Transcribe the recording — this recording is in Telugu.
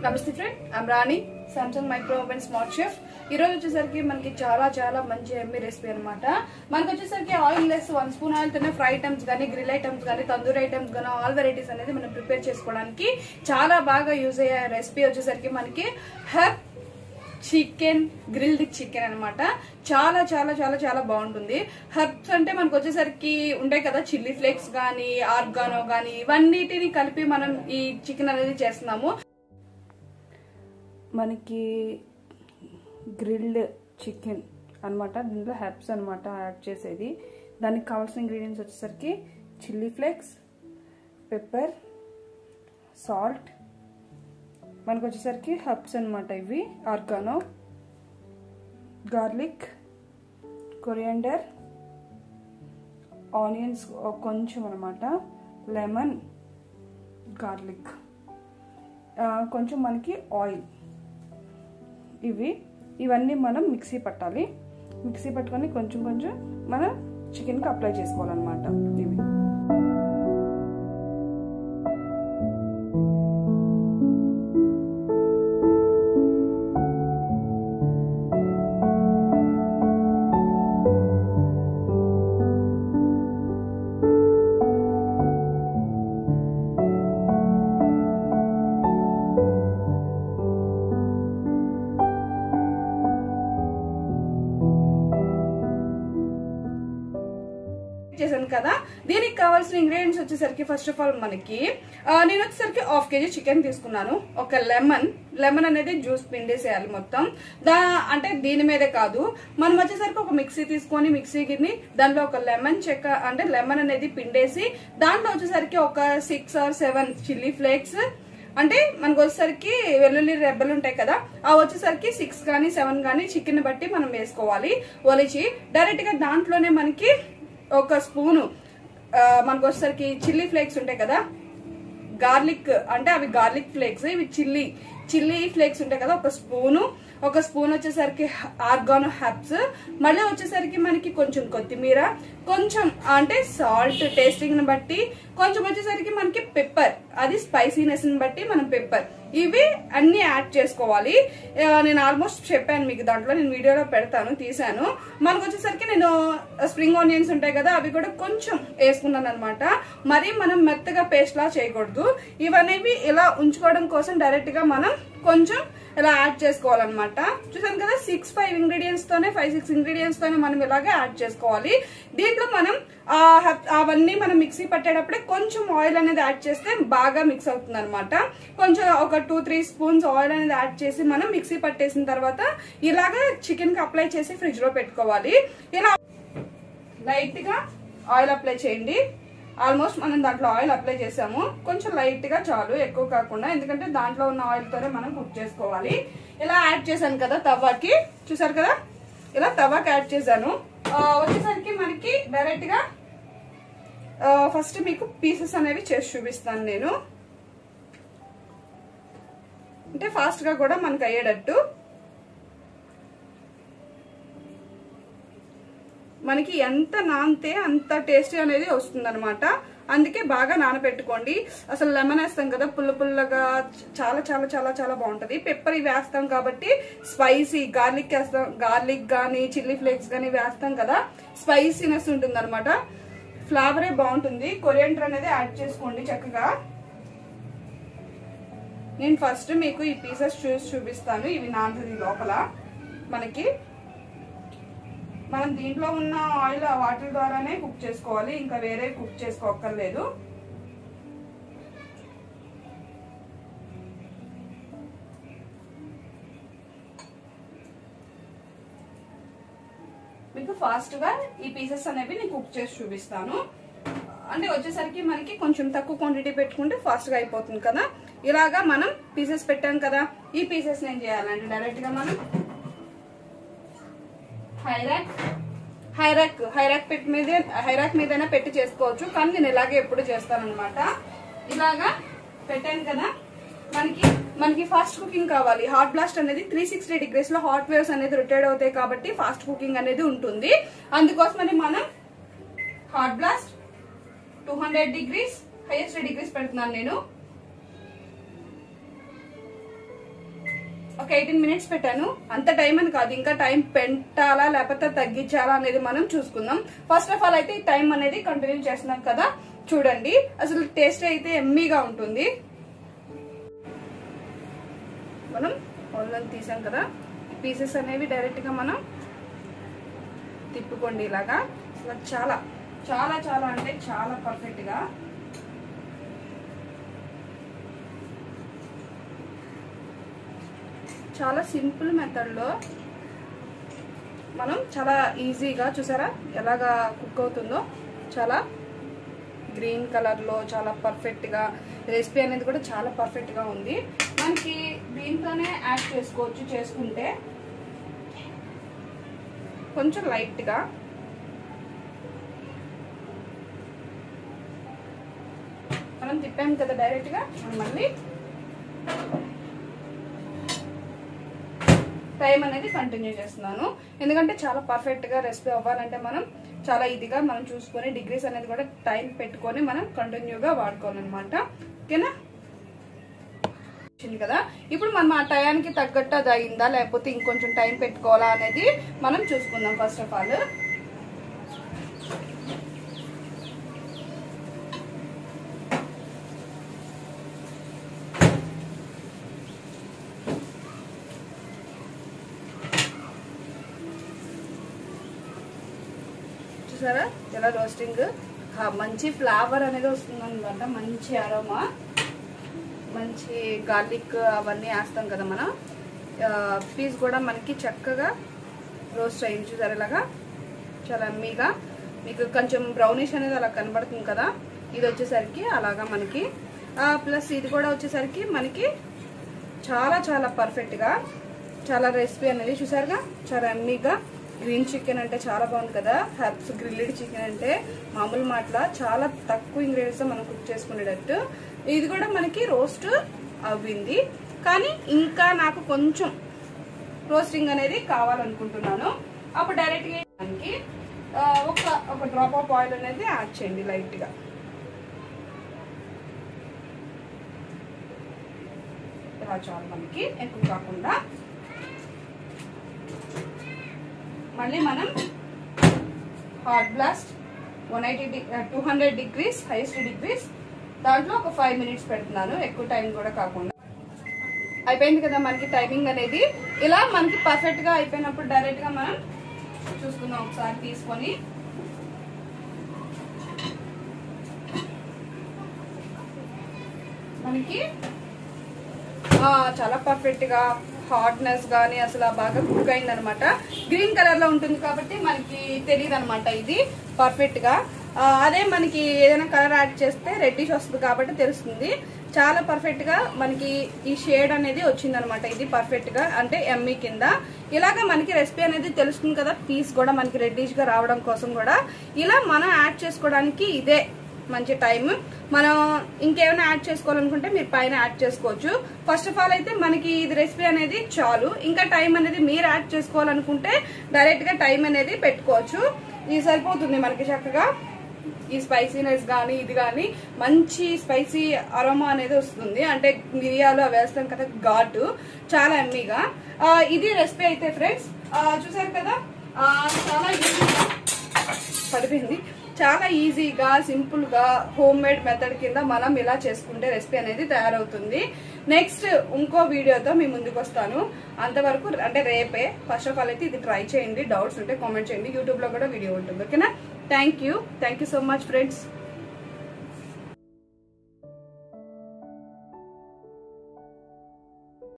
నమస్తే friend, I'm Rani, Samsung micro oven smart chef. ఈ రోజు వచ్చేసరికి మనకి చాలా మంచి ఎమ్మీ రెసిపీ అనమాట. మనకి వచ్చేసరికి ఆయిల్ లెస్ 1 స్పూన్ ఆయిల్ తోనే ఫ్రై ఐటమ్స్ కానీ, గ్రిల్ ఐటమ్స్ కానీ, తందూరి ఐటమ్స్ కానీ ఆల్ వెరైటీస్ అనేది మనం ప్రిపేర్ చేసుకోవడానికి చాలా బాగా యూజ్ అయ్యే రెసిపీ వచ్చేసరికి మనకి హెర్బ్ చికెన్, గ్రిల్డ్ చికెన్ అనమాట. చాలా బాగుంటుంది. హెర్బ్స్ అంటే మనకు వచ్చేసరికి ఉంటాయి కదా, చిల్లీ ఫ్లేక్స్ గానీ, ఆర్గానో గానీ, ఇవన్నిటిని కలిపి మనం ఈ చికెన్ అనేది చేస్తున్నాము. మనకి గ్రిల్డ్ చికెన్ అనమాట, దీంట్లో హెర్బ్స్ అనమాట యాడ్ చేసేది. దానికి కావాల్సిన ఇంగ్రీడియంట్స్ వచ్చేసరికి చిల్లీ ఫ్లేక్స్, పెప్పర్, సాల్ట్, మనకు వచ్చేసరికి హెర్బ్స్ అనమాట ఇవి, ఆర్గానో, గార్లిక్, కొరియాండర్, ఆనియన్స్ కొంచెం అనమాట, లెమన్, గార్లిక్, కొంచెం మనకి ఆయిల్. ఇవన్నీ మనం మిక్సీ పట్టాలి. మిక్సీ పట్టుకొని కొంచెం మనం చికెన్కి అప్లై చేసుకోవాలన్నమాట. ఇవి చేశాను కదా. దీనికి కావాల్సిన ఇంగ్రీడియంట్స్ వచ్చేసరికి ఫస్ట్ ఆఫ్ ఆల్ మనకి నేను వచ్చేసరికి 1/2 kg చికెన్ తీసుకున్నాను. ఒక లెమన్ అనేది జ్యూస్ పిండేసేయాలి మొత్తం. అంటే దీని మీదే కాదు, మనం వచ్చేసరికి ఒక మిక్సీ తీసుకొని మిక్సీ గిన్ని దాంట్లో ఒక లెమన్ చెక్క అంటే లెమన్ అనేది పిండేసి దాంట్లో వచ్చేసరికి ఒక 6 or 7 చిల్లీ ఫ్లేక్స్, అంటే మనకు వచ్చేసరికి వెల్లుల్లి రెబ్బలు ఉంటాయి కదా, అవి వచ్చేసరికి 6 కానీ 7 కానీ చికెన్ బట్టి మనం వేసుకోవాలి. ఒలిచి డైరెక్ట్ గా దాంట్లోనే మనకి ఒక స్పూను మనకు వచ్చేసరికి చిల్లీ ఫ్లేక్స్ ఉంటాయి కదా, గార్లిక్ అంటే అవి గార్లిక్ ఫ్లేక్స్, ఇవి చిల్లీ ఫ్లేక్స్ ఉంటాయి కదా, ఒక స్పూన్ వచ్చేసరికి ఆర్గానో హెర్బ్స్, మళ్ళీ వచ్చేసరికి మనకి కొంచెం కొత్తిమీర, కొంచెం అంటే సాల్ట్ టేస్టింగ్ ని బట్టి, కొంచెం వచ్చేసరికి మనకి పెప్పర్, అది స్పైసీనెస్ ని బట్టి మనం పెప్పర్, ఇవి అన్ని యాడ్ చేసుకోవాలి. నేను ఆల్మోస్ట్ చెప్పాను మీకు, దాంట్లో నేను వీడియోలో పెడతాను, తీసాను. మనకు వచ్చేసరికి నేను స్ప్రింగ్ ఆనియన్స్ ఉంటాయి కదా, అవి కూడా కొంచెం వేసుకున్నాను అనమాట. మరి మనం మెత్తగా పేస్ట్ లా చేయకూడదు. ఇవనేవి ఇలా ఉంచుకోవడం కోసం డైరెక్ట్ గా మనం కొంచెం ఇలా యాడ్ చేసుకోవాలన్నమాట. చూసాను కదా, 5 ఇంగ్రీడియంట్స్ తోనే 5-6 ఇంగ్రీడియంట్స్ తోనే మనం ఇలాగే యాడ్ చేసుకోవాలి. దీంట్లో మనం అవన్నీ మనం మిక్సీ పట్టేటప్పుడే కొంచెం ఆయిల్ అనేది యాడ్ చేస్తే బాగా మిక్స్ అవుతుంది అనమాట. కొంచెం ఒక 2-3 స్పూన్స్ ఆయిల్ అనేది యాడ్ చేసి మనం మిక్సీ పట్టేసిన తర్వాత ఇలాగా చికెన్ కి అప్లై చేసి ఫ్రిడ్జ్ లో పెట్టుకోవాలి. ఇలా లైట్ గా ఆయిల్ అప్లై చేయండి. ఆల్మోస్ట్ మనం దాంట్లో ఆయిల్ అప్లై చేసాము, కొంచెం లైట్ గా చాలు, ఎక్కువ కాకుండా, ఎందుకంటే దాంట్లో ఉన్న ఆయిల్ తోనే మనం కుక్ చేసుకోవాలి. ఇలా యాడ్ చేశాను కదా తవ్వాకి, చూసారు కదా, ఇలా తవ్వాకి యాడ్ చేశాను. వచ్చేసరికి మనకి డైరెక్ట్ గా ఫస్ట్ మీకు పీసెస్ అనేవి చేసి చూపిస్తాను నేను, అంటే ఫాస్ట్ గా కూడా మనకు అయ్యేటట్టు. మనకి ఎంత నానితే అంత టేస్టీ అనేది వస్తుంది అనమాట. అందుకే బాగా నానబెట్టుకోండి. అసలు లెమన్ వేస్తాం కదా, పుల్లగా చాలా బాగుంటది. పెప్పర్ ఇవి వేస్తాం కాబట్టి స్పైసీ, గార్లిక్ వేస్తాం, గార్లిక్ గానీ చిల్లీ ఫ్లేక్స్ గానీ వేస్తాం కదా, స్పైసీనెస్ ఉంటుంది అనమాట. ఫ్లేవరే బాగుంటుంది. కొరియాండర్ అనేది యాడ్ చేసుకోండి చక్కగా. నేను ఫస్ట్ మీకు ఈ పీసెస్ చూపిస్తాను. ఇవి నానుతుంది లోపల. మనం దీంట్లో ఉన్న ఆయిల్ వాటర్ ద్వారానే కుక్ చేసుకోవాలి, ఇంకా వేరే కుక్ చేసుకోక్కర్లేదు. మీకు ఫాస్ట్ గా ఈ పీసెస్ అనేవి నేను కుక్ చేసి చూపిస్తాను. అంటే వచ్చేసరికి మనకి కొంచెం తక్కువ క్వాంటిటీ పెట్టుకుంటే ఫాస్ట్ గా అయిపోతుంది కదా. ఇలాగా మనం పీసెస్ పెట్టాం కదా, ఈ పీసెస్ నేను చేయాలంటే డైరెక్ట్ గా మనం హైరాక్ మీదైనా పెట్టి చేసుకోవచ్చు, కానీ నేను ఇలాగే ఎప్పుడు చేస్తాను అనమాట. ఇలాగా పెట్టాను కదా, మనకి ఫాస్ట్ కుకింగ్ కావాలి. హాట్ బ్లాస్ట్ అనేది 360 degrees లో హాట్ వేవ్స్ అనేది రొటేట్ అవుతాయి కాబట్టి ఫాస్ట్ కుకింగ్ అనేది ఉంటుంది. అందుకోసమని మనం hot blast 200 degrees highest degrees పెడుతున్నాను నేను. ఒక 18 మినిట్స్ పెట్టాను. అంత టైం అని కాదు, ఇంకా టైం పెట్టాలా లేకపోతే తగ్గించాలా అనేది మనం చూసుకుందాం. ఫస్ట్ ఆఫ్ ఆల్ అయితే ఈ టైం అనేది కంటిన్యూ చేస్తున్నాం కదా, చూడండి అసలు టేస్ట్ అయితే ఎమ్మీగా ఉంటుంది. మనం ఆల్రెడీ తీసాం కదా, పీసెస్ అనేవి డైరెక్ట్ గా మనం తిప్పుకోండి ఇలాగా. అసలు చాలా చాలా చాలా అంటే చాలా పర్ఫెక్ట్ గా చాలా సింపుల్ మెథడ్ లో మనం చాలా ఈజీగా చూసారా ఎలాగా కుక్ అవుతుందో, చాలా గ్రీన్ కలర్ లో చాలా పర్ఫెక్ట్ గా రెసిపీ అనేది కూడా చాలా పర్ఫెక్ట్ గా ఉంది. మనకి దీంట్లోనే యాడ్ చేసుకోవచ్చు, చేసుకుంటే కొంచెం లైట్ గా మనం తిప్పాము కదా డైరెక్ట్ గా. మళ్ళీ టైం అనేది కంటిన్యూ చేస్తున్నాను, ఎందుకంటే చాలా పర్ఫెక్ట్ గా రెసిపీ అవ్వాలంటే మనం చాలా ఇదిగా మనం చూసుకొని డిగ్రీస్ అనేది కూడా టైం పెట్టుకొని మనం కంటిన్యూగా వాడుకోవాలన్నమాట. ఓకేనా కదా. ఇప్పుడు మనం ఆ టయానికి తగ్గట్టు అది అయిందా లేకపోతే ఇంకొంచెం టైం పెట్టుకోవాలా అనేది మనం చూసుకుందాం. ఫస్ట్ ఆఫ్ ఆల్ చూసారా ఎలా రోస్టింగ్ మంచి ఫ్లేవర్ అనేది వస్తుంది అనమాట, మంచి అరోమా, మంచి గార్లిక్ అవన్నీ వేస్తాం కదా మనం. పీస్ కూడా మనకి చక్కగా రోస్ట్ అయింది చూసారా ఇలాగా, చాలా అమ్మీగా. మీకు కొంచెం బ్రౌనిష్ అనేది అలా కనబడుతుంది కదా, ఇది వచ్చేసరికి అలాగా మనకి. ప్లస్ ఇది కూడా వచ్చేసరికి మనకి చాలా చాలా పర్ఫెక్ట్గా చాలా రెసిపీ అనేది చూసారుగా, చాలా అమ్మీగా. గ్రీన్ చికెన్ అంటే చాలా బాగుంది కదా, హెర్బ్స్ గ్రిల్డ్ చికెన్ అంటే మామూలు మాటల చాలా తక్కువ ఇంగ్రీడియంట్స్ మనం కుక్ చేసుకునేటట్టు. ఇది కూడా మనకి రోస్ట్ అవ్వింది, కానీ ఇంకా నాకు కొంచెం రోస్టింగ్ అనేది కావాలనుకుంటున్నాను. అప్పుడు డైరెక్ట్గా మనకి ఒక డ్రాప్ ఆఫ్ ఆయిల్ అనేది యాడ్ చేయండి లైట్గా. ఇలా చాలు మనకి, ఎక్కువ కాకుండా. మళ్ళీ మనం hot blast 200 degrees highest degrees దాంట్లో ఒక 5 మినిట్స్ పెడుతున్నాను, ఎక్కువ టైం కూడా కాకుండా. అయిపోయింది కదా మనకి టైమింగ్ అనేది. ఇలా మనకి పర్ఫెక్ట్ గా అయిపోయినప్పుడు డైరెక్ట్ గా మనం చూసుకుందాం ఒకసారి తీసుకొని. మనకి చాలా పర్ఫెక్ట్ గా హాట్నెస్ గానీ అసలు బాగా కుక్ అయింది అనమాట. గ్రీన్ కలర్ లో ఉంటుంది కాబట్టి మనకి తెలియదు అనమాట ఇది పర్ఫెక్ట్ గా. అదే మనకి ఏదైనా కలర్ యాడ్ చేస్తే రెడ్డిష్ వస్తుంది కాబట్టి తెలుస్తుంది. చాలా పర్ఫెక్ట్ గా మనకి ఈ షేడ్ అనేది వచ్చింది అనమాట, ఇది పర్ఫెక్ట్ గా అంటే ఎమ్మీ కింద. ఇలాగా మనకి రెసిపీ అనేది తెలుస్తుంది కదా, పీస్ కూడా మనకి రెడ్డిష్ గా రావడం కోసం కూడా ఇలా మనం యాడ్ చేసుకోవడానికి ఇదే మంచి టైం. మనం ఇంకేమైనా యాడ్ చేసుకోవాలనుకుంటే మీరు పైన యాడ్ చేసుకోవచ్చు. ఫస్ట్ ఆఫ్ ఆల్ అయితే మనకి ఇది రెసిపీ అనేది చాలు. ఇంకా టైం అనేది మీరు యాడ్ చేసుకోవాలనుకుంటే డైరెక్ట్ గా టైం అనేది పెట్టుకోవచ్చు. ఇది సరిపోతుంది మనకి చక్కగా. ఈ స్పైసీనెస్ కానీ ఇది కానీ మంచి స్పైసీ అరోమా అనేది వస్తుంది, అంటే మిరియాలు అవి వేస్తాం కదా, ఘాటు చాలా ఎమ్మీగా. ఇది రెసిపీ అయితే ఫ్రెండ్స్ చూసారు కదా, చాలా ఈజీగా పడిపోయింది. చాలా ఈజీగా సింపుల్ గా హోమ్ మేడ్ మెథడ్ కింద మనం ఇలా చేసుకుంటే రెసిపీ అనేది తయారవుతుంది. నెక్స్ట్ ఇంకో వీడియోతో మీ ముందుకు వస్తాను. అంతవరకు అంటే రేపే. ఫస్ట్ ఆఫ్ ఆల్ అయితే ఇది ట్రై చేయండి, డౌట్స్ ఉంటే కామెంట్ చేయండి. యూట్యూబ్ లో కూడా వీడియో ఉంటుంది. ఓకేనా? Thank you so much friends.